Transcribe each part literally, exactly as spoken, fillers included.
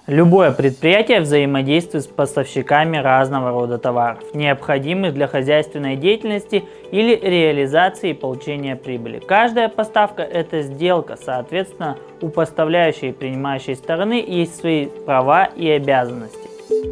Любое предприятие взаимодействует с поставщиками разного рода товаров, необходимых для хозяйственной деятельности или реализации и получения прибыли. Каждая поставка – это сделка, соответственно, у поставляющей и принимающей стороны есть свои права и обязанности.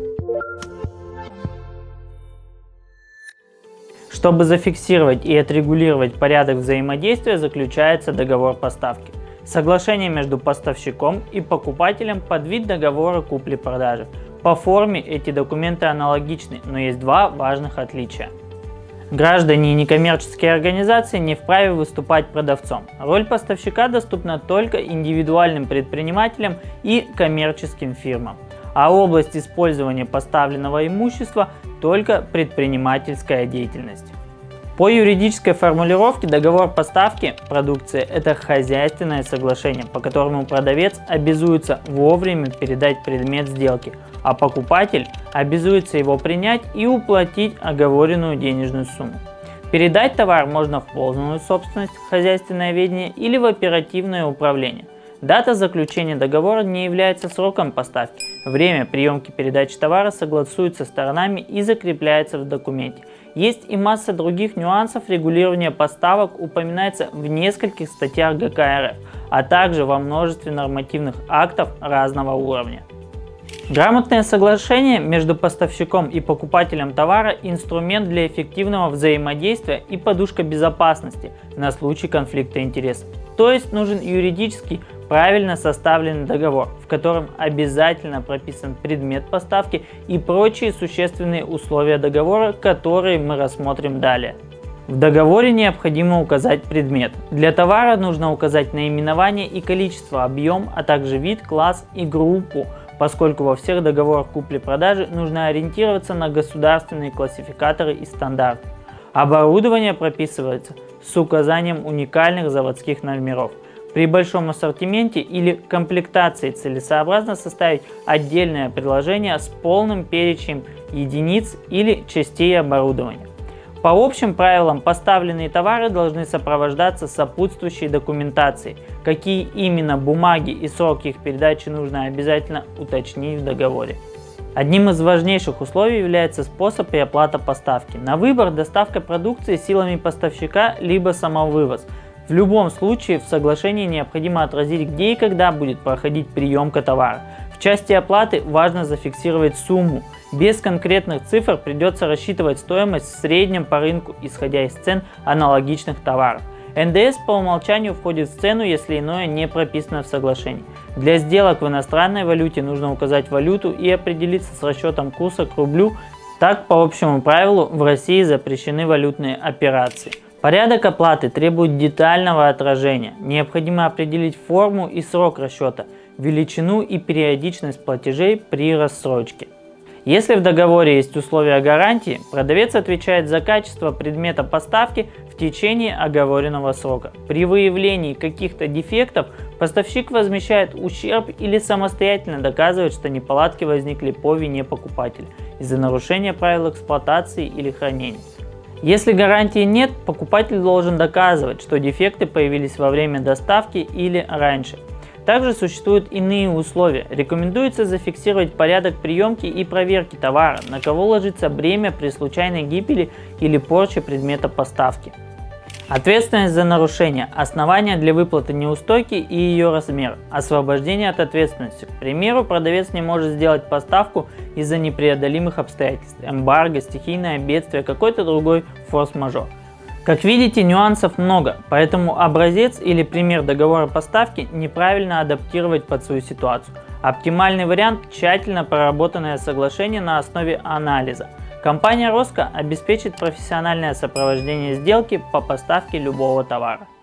Чтобы зафиксировать и отрегулировать порядок взаимодействия, заключается договор поставки. Соглашение между поставщиком и покупателем под вид договора купли-продажи. По форме эти документы аналогичны, но есть два важных отличия. Граждане и некоммерческие организации не вправе выступать продавцом. Роль поставщика доступна только индивидуальным предпринимателям и коммерческим фирмам, а область использования поставленного имущества только предпринимательская деятельность. По юридической формулировке договор поставки продукции – это хозяйственное соглашение, по которому продавец обязуется вовремя передать предмет сделки, а покупатель обязуется его принять и уплатить оговоренную денежную сумму. Передать товар можно в полную собственность, хозяйственное ведение или в оперативное управление. Дата заключения договора не является сроком поставки. Время приемки передачи товара согласуется сторонами и закрепляется в документе. Есть и масса других нюансов регулирования поставок, упоминается в нескольких статьях ГК РФ, а также во множестве нормативных актов разного уровня. Грамотное соглашение между поставщиком и покупателем товара – инструмент для эффективного взаимодействия и подушка безопасности на случай конфликта интересов. То есть нужен юридически правильно составленный договор, в котором обязательно прописан предмет поставки и прочие существенные условия договора, которые мы рассмотрим далее. В договоре необходимо указать предмет. Для товара нужно указать наименование и количество, объем, а также вид, класс и группу, поскольку во всех договорах купли-продажи нужно ориентироваться на государственные классификаторы и стандарты. Оборудование прописывается с указанием уникальных заводских номеров. При большом ассортименте или комплектации целесообразно составить отдельное приложение с полным перечнем единиц или частей оборудования. По общим правилам поставленные товары должны сопровождаться сопутствующей документацией. Какие именно бумаги и сроки их передачи нужно обязательно уточнить в договоре. Одним из важнейших условий является способ и оплата поставки. На выбор доставка продукции силами поставщика либо самовывоз. В любом случае в соглашении необходимо отразить, где и когда будет проходить приемка товара. В части оплаты важно зафиксировать сумму. Без конкретных цифр придется рассчитывать стоимость в среднем по рынку, исходя из цен аналогичных товаров. эн дэ эс по умолчанию входит в цену, если иное не прописано в соглашении. Для сделок в иностранной валюте нужно указать валюту и определиться с расчетом курса к рублю. Так, по общему правилу, в России запрещены валютные операции. Порядок оплаты требует детального отражения. Необходимо определить форму и срок расчета, величину и периодичность платежей при рассрочке. Если в договоре есть условия гарантии, продавец отвечает за качество предмета поставки в течение оговоренного срока. При выявлении каких-то дефектов поставщик возмещает ущерб или самостоятельно доказывает, что неполадки возникли по вине покупателя из-за нарушения правил эксплуатации или хранения. Если гарантии нет, покупатель должен доказывать, что дефекты появились во время доставки или раньше. Также существуют иные условия. Рекомендуется зафиксировать порядок приемки и проверки товара, на кого ложится бремя при случайной гибели или порче предмета поставки. Ответственность за нарушение, основания для выплаты неустойки и ее размер, освобождение от ответственности. К примеру, продавец не может сделать поставку из-за непреодолимых обстоятельств, эмбарго, стихийное бедствие, какой-то другой форс-мажор. Как видите, нюансов много, поэтому образец или пример договора поставки неправильно адаптировать под свою ситуацию. Оптимальный вариант – тщательно проработанное соглашение на основе анализа. Компания Роско обеспечит профессиональное сопровождение сделки по поставке любого товара.